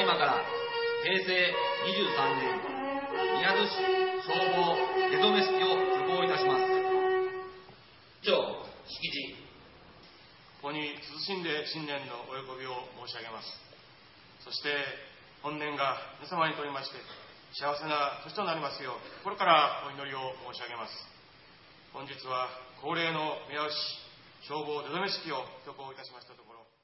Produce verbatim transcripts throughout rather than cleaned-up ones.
今から平成にじゅうさんねん宮津市消防出初め式を挙行いたします。以上、式辞。 ここに謹んで新年のお喜びを申し上げます。そして本年が皆様にとりまして幸せな年となりますよう、心からお祈りを申し上げます。本日は恒例の宮津市消防出初め式を挙行いたしましたところ、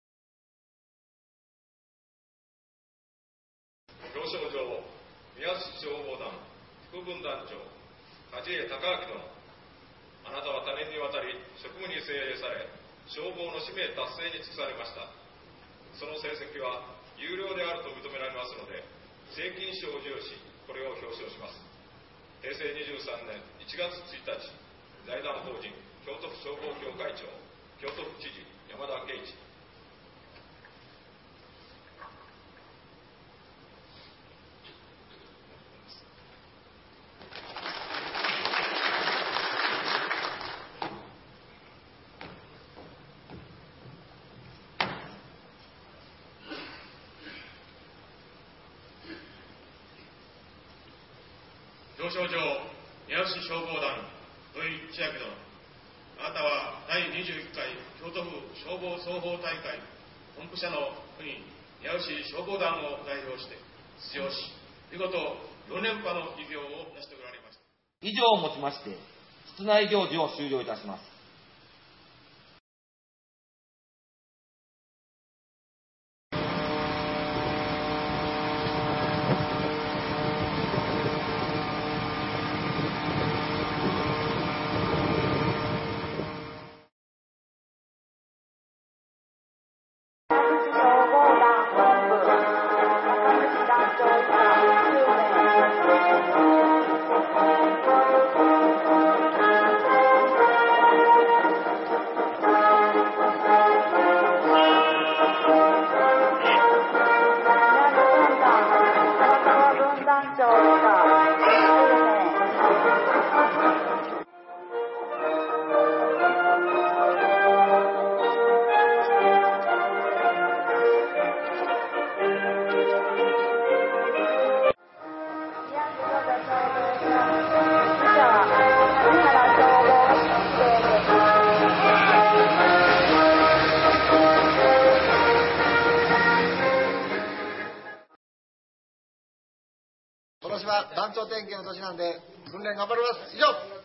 表彰状、宮津市消防団副分団長梶江孝明殿、あなたは多年にわたり職務に精鋭され、消防の使命達成に尽くされました。その成績は優良であると認められますので、正金賞を授与し、これを表彰します。平成にじゅうさんねんいちがつついたち、財団法人京都府消防協会長、京都府知事山田圭一。 表彰状、宮津市消防団土井千秋殿、あなたはだいにじゅういっかい京都府消防双方大会ポンプ車の区に宮津市消防団を代表して出場し、見事よん連覇の偉業を成し遂げられました。 以上をもちまして室内行事を終了いたします。 今年は団長点検の年なんで訓練頑張ります。以上。